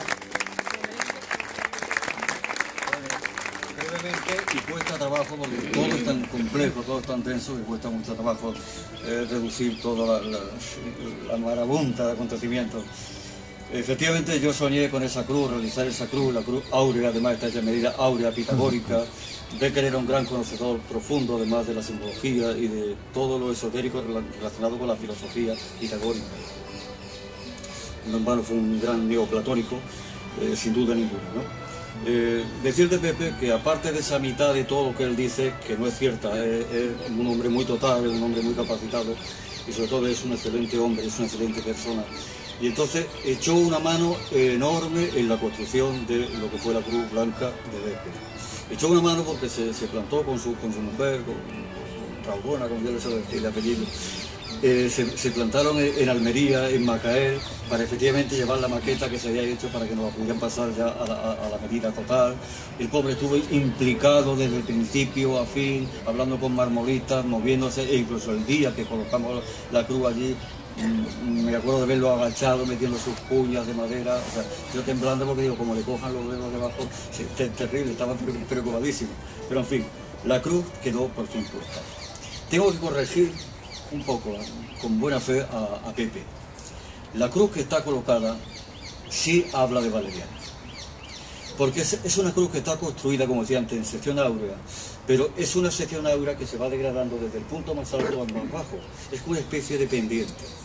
Y cuesta trabajo, porque todo es tan complejo, todo es tan denso, y cuesta mucho trabajo eh, reducir toda la, la, la marabunta de acontecimientos. Efectivamente, yo soñé con esa cruz, realizar esa cruz, la cruz áurea, además está hecha en medida áurea pitagórica. Becker era un gran conocedor profundo, además de la simbología y de todo lo esotérico relacionado con la filosofía pitagórica. No en vano fue un gran neoplatónico, eh, sin duda ninguna, ¿no? Eh, decir de Pepe que aparte de esa mitad de todo lo que él dice, que no es cierta, es, es un hombre muy total, es un hombre muy capacitado y sobre todo es un excelente hombre, es una excelente persona. Y entonces echó una mano enorme en la construcción de lo que fue la Cruz Blanca de Becker. Echó una mano porque se, se plantó con su, con su mujer, con, con Raubona, como ya les sabe el apellido. Eh, se, se plantaron en Almería, en Macael, para efectivamente llevar la maqueta que se había hecho para que nos la pudieran pasar ya a la, a, a la medida total. El pobre estuvo implicado desde el principio a fin, hablando con marmolitas, moviéndose, e incluso el día que colocamos la cruz allí, me acuerdo de verlo agachado, metiendo sus puñas de madera, o sea, yo temblando porque digo, como le cojan los dedos debajo, es terrible, estaba preocupadísimo. Pero en fin, la cruz quedó por fin puesta. Tengo que corregir un poco, con buena fe, a, a Pepe. La cruz que está colocada sí habla de Valeriano, porque es, es una cruz que está construida, como decía antes, en sección áurea, pero es una sección áurea que se va degradando desde el punto más alto al más bajo, es una especie de pendiente.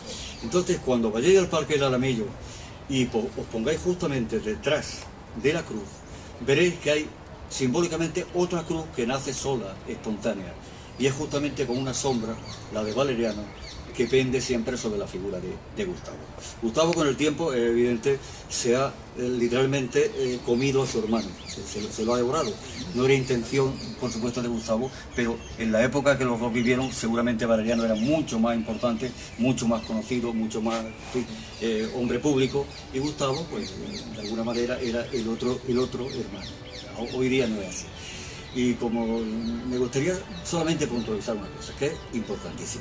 Entonces, cuando vayáis al Parque del Alamillo y os pongáis justamente detrás de la cruz, veréis que hay simbólicamente otra cruz que nace sola, espontánea, y es justamente con una sombra, la de Valeriano, que pende siempre sobre la figura de, de Gustavo. Gustavo, con el tiempo, es evidente, se ha eh, literalmente eh, comido a su hermano, se, se, se lo ha devorado. No era intención, por supuesto, de Gustavo, pero en la época que los dos vivieron, seguramente Valeriano era mucho más importante, mucho más conocido, mucho más eh, hombre público, y Gustavo, pues, de alguna manera, era el otro, el otro hermano. O sea, hoy día no es así. Y como me gustaría solamente puntualizar una cosa, que es importantísima.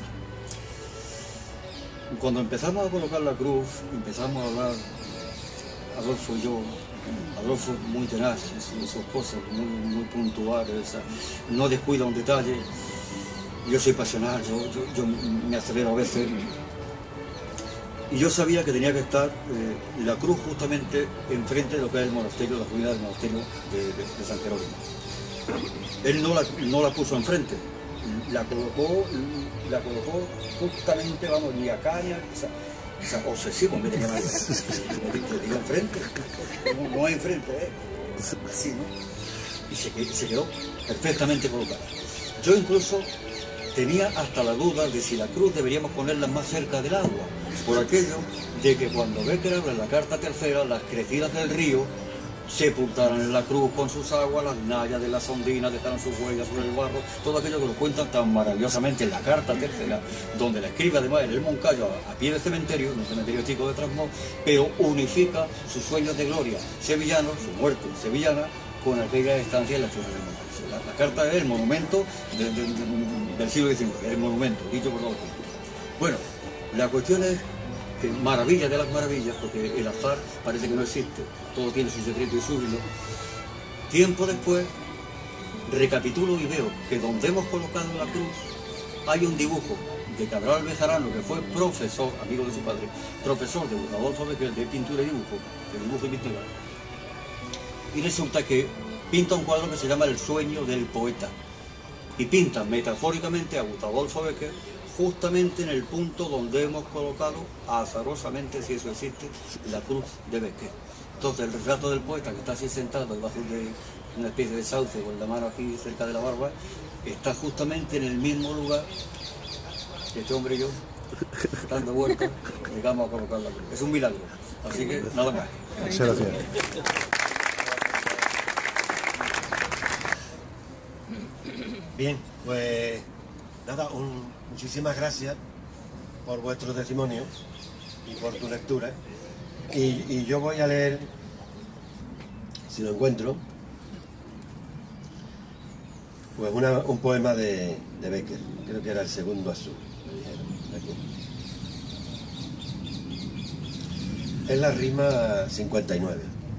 Cuando empezamos a colocar la cruz, empezamos a hablar, Adolfo y yo, Adolfo muy tenaz en sus cosas, muy, muy puntual, o sea, no descuida un detalle. Yo soy pasional, yo, yo, yo me acelero a veces. Y yo sabía que tenía que estar eh, la cruz justamente enfrente de lo que es el monasterio, la comunidad del monasterio de, de, de San Jerónimo. Él no la, no la puso enfrente, la colocó, la colocó justamente, vamos, ni acá ni acá, o sea, o sea, obsesivo en vez de llamar, le digo enfrente, no, no enfrente, ¿eh? Así, ¿no? Y se, se quedó perfectamente colocada. Yo incluso tenía hasta la duda de si la cruz deberíamos ponerla más cerca del agua, por aquello de que cuando Bécquer habla en la carta tercera, las crecidas del río sepultaran en la cruz con sus aguas, las nayas de las ondinas dejaron sus huellas sobre el barro, todo aquello que lo cuentan tan maravillosamente en la carta tercera, donde la escribe además en el Moncayo a, a pie del cementerio, en un cementerio chico de Trasmoz, pero unifica sus sueños de gloria sevillanos, su muerte sevillana, con aquella estancia en la ciudad del Moncayo. La, la carta es el monumento de, de, de, del siglo diecinueve, el monumento, dicho por todos. Bueno, la cuestión es que maravilla de las maravillas, porque el azar parece que no existe, todo tiene su secreto y su hilo. Tiempo después, recapitulo y veo que donde hemos colocado la cruz hay un dibujo de Cabral Bejarano, que fue profesor, amigo de su padre, profesor de Adolfo Bécquer de pintura y dibujo, de dibujo y pintura. Y resulta que pinta un cuadro que se llama El sueño del poeta, y pinta metafóricamente a Gustavo Adolfo Bécquer justamente en el punto donde hemos colocado, azarosamente, si eso existe, la cruz de Bécquer. Entonces el retrato del poeta, que está así sentado debajo de una especie de sauce con la mano aquí cerca de la barba, está justamente en el mismo lugar que este hombre y yo, dando vueltas, llegamos a colocar la cruz. Es un milagro, así que nada más. Muchas gracias. Bien, pues nada, un, muchísimas gracias por vuestro testimonio y por tu lectura. Y, y yo voy a leer, si lo encuentro, pues una, un poema de, de Bécquer, creo que era el segundo azul, me dijeron, aquí. Es la rima cincuenta y nueve.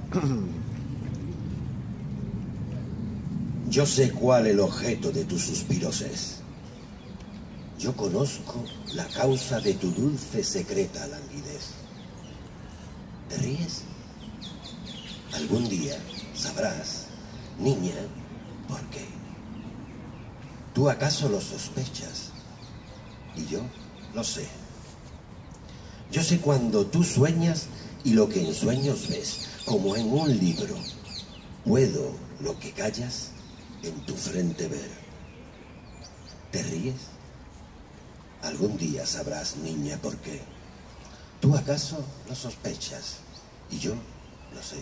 Yo sé cuál el objeto de tus suspiros es. Yo conozco la causa de tu dulce secreta languidez. ¿Te ríes? Algún día sabrás, niña, por qué. Tú acaso lo sospechas y yo lo sé. Yo sé cuando tú sueñas y lo que en sueños ves, como en un libro. Puedo lo que callas en tu frente ver. ¿Te ríes? Algún día sabrás, niña, por qué. Tú acaso lo sospechas y yo lo sé.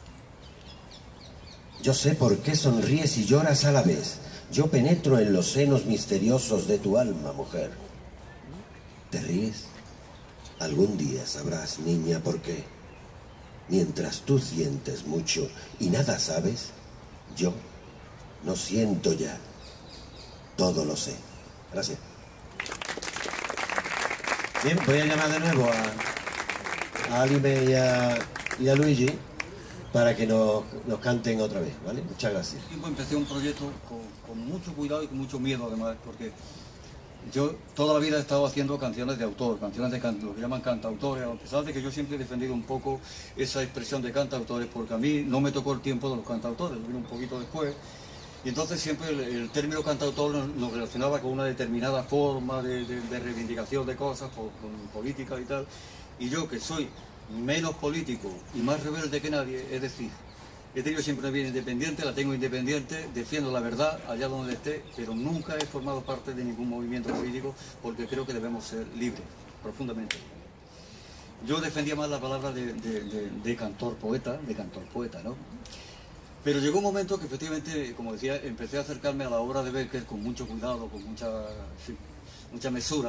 Yo sé por qué sonríes y lloras a la vez. Yo penetro en los senos misteriosos de tu alma, mujer. ¿Te ríes? Algún día sabrás, niña, por qué. Mientras tú sientes mucho y nada sabes, yo no siento ya. Todo lo sé. Gracias. Bien, voy a llamar de nuevo a, a Alime y a, y a Luigi para que nos, nos canten otra vez, ¿vale? Muchas gracias. Empecé un proyecto con, con mucho cuidado y con mucho miedo además, porque yo toda la vida he estado haciendo canciones de autor, canciones de canto, lo que llaman cantautores, a pesar de que yo siempre he defendido un poco esa expresión de cantautores, porque a mí no me tocó el tiempo de los cantautores, lo vino un poquito después, Y entonces siempre el, el término cantautor nos, nos relacionaba con una determinada forma de, de, de reivindicación de cosas, por, con política y tal. Y yo, que soy menos político y más rebelde que nadie, es decir, he tenido siempre una vida independiente, la tengo independiente, defiendo la verdad allá donde esté, pero nunca he formado parte de ningún movimiento político porque creo que debemos ser libres, profundamente. Yo defendía más la palabra de, de, de, de cantor-poeta, de cantor-poeta, ¿no? Pero llegó un momento que efectivamente, como decía, empecé a acercarme a la obra de Bécquer con mucho cuidado, con mucha, en fin, mucha mesura,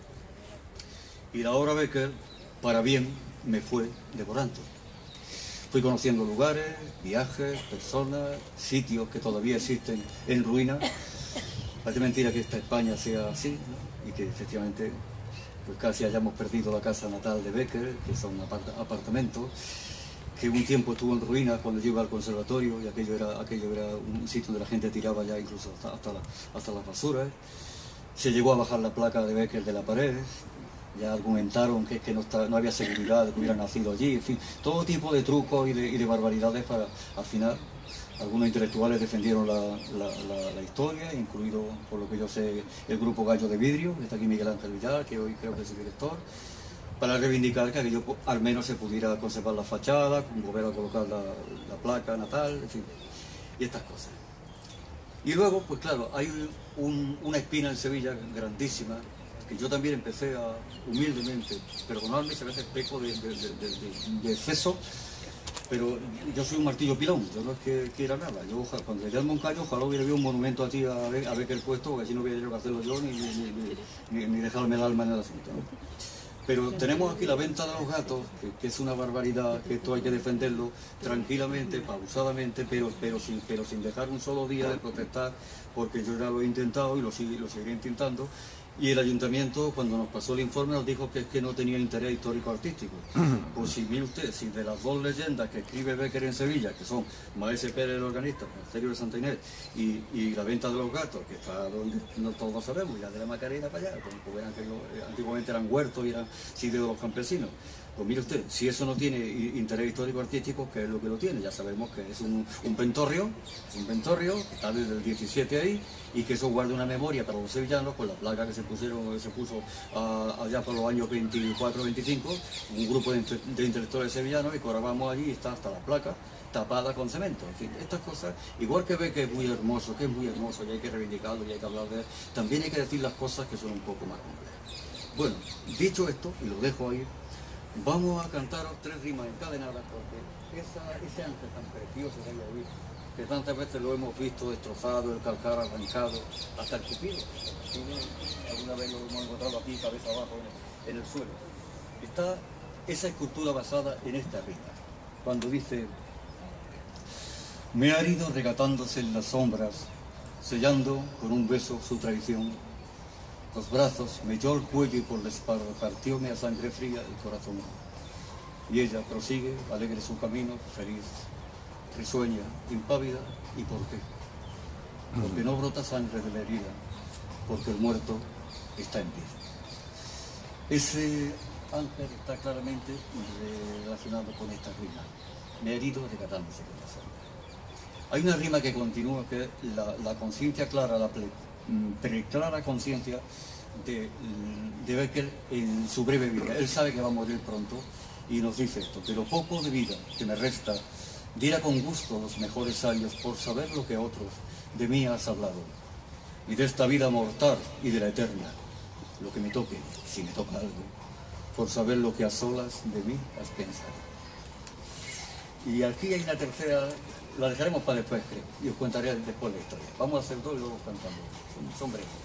y la obra Bécquer, para bien, me fue devorando. Fui conociendo lugares, viajes, personas, sitios que todavía existen en ruina. Parece mentira que esta España sea así, ¿no? Y que efectivamente pues casi hayamos perdido la casa natal de Bécquer, que son apart apartamentos, que un tiempo estuvo en ruinas cuando yo iba al conservatorio y aquello era, aquello era un sitio donde la gente tiraba ya incluso hasta, hasta, la, hasta las basuras. Se llegó a bajar la placa de Bécquer de la pared. Ya argumentaron que, que no, está, no había seguridad de que hubiera nacido allí, en fin, todo tipo de trucos y de, y de barbaridades para, al final, algunos intelectuales defendieron la, la, la, la historia, incluido, por lo que yo sé, el grupo Gallo de Vidrio, está aquí Miguel Ángel Villar, que hoy creo que es el director, para reivindicar que aquello al menos se pudiera conservar la fachada, volver a colocar la, la placa natal, en fin, y estas cosas. Y luego, pues claro, hay un, una espina en Sevilla grandísima, que yo también empecé a, humildemente, perdonadme si a veces peco de, de, de, de, de exceso, pero yo soy un martillo pilón, yo no es que quiera nada. Yo cuando llegué al Moncayo, ojalá hubiera habido un monumento a ti a, a Bécquer puesto, porque así no hubiera yo que hacerlo yo, ni, ni, ni, ni, ni dejarme el alma en el asunto, ¿no? Pero tenemos aquí la venta de los gatos, que, que es una barbaridad, que esto hay que defenderlo tranquilamente, pausadamente, pero, pero, sin, pero sin dejar un solo día de protestar, porque yo ya lo he intentado y lo, sigue, lo seguiré intentando. Y el ayuntamiento, cuando nos pasó el informe, nos dijo que es que no tenía interés histórico-artístico. Pues si mire usted, si de las dos leyendas que escribe Bécquer en Sevilla, que son Maese Pérez el organista, Monasterio de Santa Inés, y, y la venta de los gatos, que está donde no todos sabemos, ya de la Macarena para allá, como eran que lo, antiguamente eran huertos y eran sitios de los campesinos. Pues mire usted, si eso no tiene interés histórico-artístico, ¿qué es lo que lo tiene? Ya sabemos que es un, un pentorrio, es un pentorrio que está desde el diecisiete ahí, y que eso guarda una memoria para los sevillanos con la placa que se pusieron, que se puso uh, allá por los años veinticuatro veinticinco, un grupo de, de intelectuales sevillanos, y que ahora vamos allí y está hasta la placa tapada con cemento. En fin, estas cosas, igual que ve que es muy hermoso, que es muy hermoso y hay que reivindicarlo y hay que hablar de él, también hay que decir las cosas que son un poco más complejas. Bueno, dicho esto, y lo dejo ahí, vamos a cantaros tres rimas encadenadas, porque esa, ese ángel tan precioso que hay ahí, que tantas veces lo hemos visto destrozado, el calcar arrancado, hasta el cupido. Alguna vez lo hemos encontrado aquí, cabeza abajo, en el, en el suelo. Está esa escultura basada en esta rima, cuando dice: me ha herido regatándose en las sombras, sellando con un beso su traición. Los brazos me echó el cuello y por la espalda partióme a sangre fría el corazón. Y ella prosigue, alegre su camino, feliz, risueña, impávida. ¿Y por qué? Porque no brota sangre de la herida, porque el muerto está en vida. Ese ángel está claramente relacionado con esta rima. Me ha herido regatándose con la sombra. Hay una rima que continúa, que es la, la conciencia clara, la ple, preclara conciencia de, de Bécquer en su breve vida. Él sabe que va a morir pronto y nos dice esto: de lo poco de vida que me resta, diera con gusto los mejores años por saber lo que otros de mí has hablado, y de esta vida mortal y de la eterna, lo que me toque, si me toca algo, por saber lo que a solas de mí has pensado. Y aquí hay una tercera, la dejaremos para después, creo, y os contaré después la historia. Vamos a hacer dos y luego cantando. Son, son breves.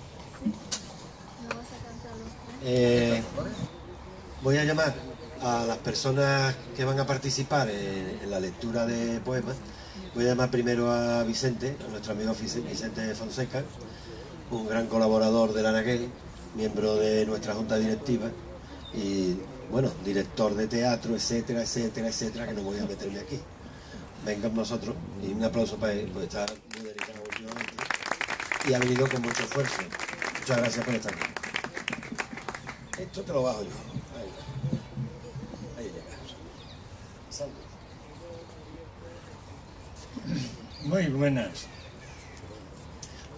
Eh, voy a llamar a las personas que van a participar en, en la lectura de poemas. Voy a llamar primero a Vicente, a nuestro amigo Vicente Fonseca, un gran colaborador del Anaquel, miembro de nuestra junta directiva y, bueno, director de teatro, etcétera, etcétera, etcétera, que no voy a meterme aquí. Vengan nosotros, y un aplauso para él, porque está muy dedicado últimamente y ha venido con mucho esfuerzo. Muchas gracias por estar aquí. Esto te lo bajo yo. Ahí, ahí llega. Salve. Muy buenas.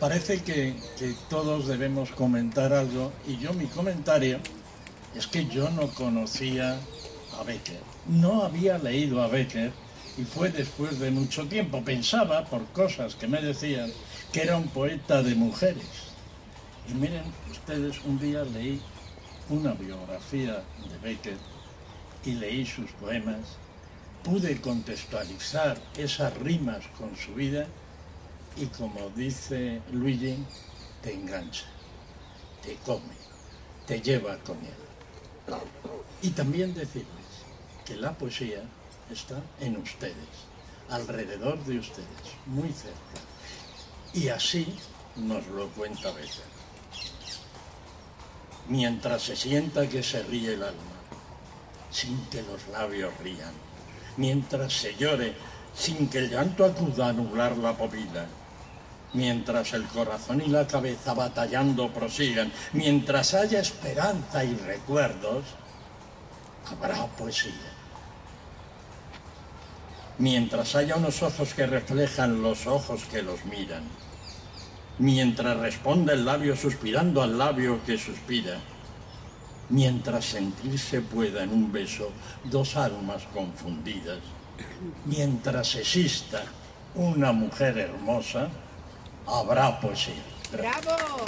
parece que, que todos debemos comentar algo, y yo mi comentario es que yo no conocía a Bécquer, no había leído a Bécquer, y fue después de mucho tiempo. Pensaba, por cosas que me decían, que era un poeta de mujeres. Y miren ustedes, un día leí una biografía de Bécquer y leí sus poemas, pude contextualizar esas rimas con su vida y, como dice Luigi, te engancha, te come, te lleva con él. Y también decirles que la poesía está en ustedes, alrededor de ustedes, muy cerca. Y así nos lo cuenta Bécquer. Mientras se sienta que se ríe el alma, sin que los labios rían, mientras se llore, sin que el llanto acuda a nublar la pupila, mientras el corazón y la cabeza batallando prosigan, mientras haya esperanza y recuerdos, habrá poesía. Mientras haya unos ojos que reflejan los ojos que los miran, mientras responda el labio suspirando al labio que suspira, mientras sentirse pueda en un beso dos almas confundidas, mientras exista una mujer hermosa, habrá poesía. Gracias. ¡Bravo!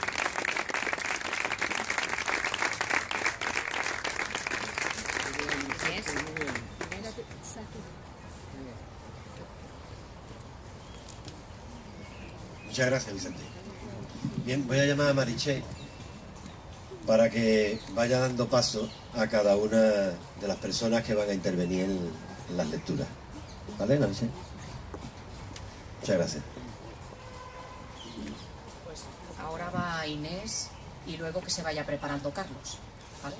Muchas gracias, Vicente. Bien, voy a llamar a Mariché para que vaya dando paso a cada una de las personas que van a intervenir en, en las lecturas. ¿Vale, Mariché? Muchas gracias. Pues ahora va Inés y luego que se vaya preparando Carlos, ¿vale?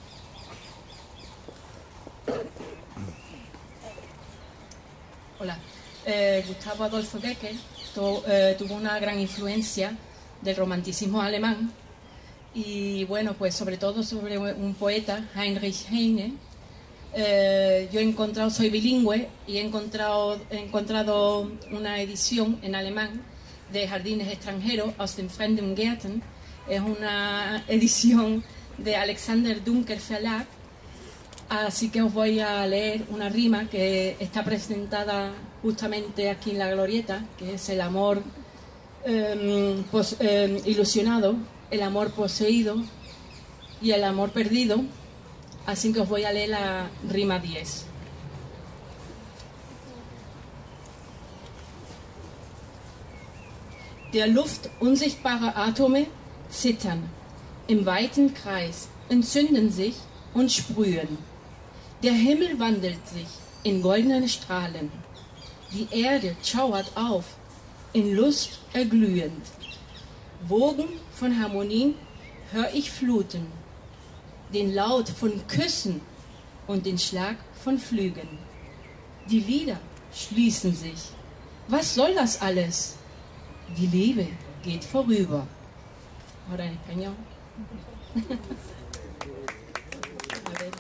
Hola. Eh, Gustavo Adolfo Bécquer to, eh, tuvo una gran influencia del romanticismo alemán y, bueno, pues sobre todo sobre un poeta, Heinrich Heine. Eh, yo he encontrado, soy bilingüe y he encontrado, he encontrado una edición en alemán de Jardines extranjeros, Aus den fremden Gärten. Es una edición de Alexander Dunker Verlag, así que os voy a leer una rima que está presentada justamente aquí en la glorieta, que es el amor eh, pos, eh, ilusionado, el amor poseído y el amor perdido. Así que os voy a leer la rima diez. Der Luft unsichtbare Atome zittern, im weiten Kreis entzünden sich und sprühen. Der Himmel wandelt sich in goldenen Strahlen, die Erde schauert auf, in Lust erglühend. Wogen von Harmonie hör ich fluten, den Laut von Küssen und den Schlag von Flügen. Die Lieder schließen sich. Was soll das alles? Die Liebe geht vorüber. Ahora en español. A ver.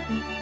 Thank you.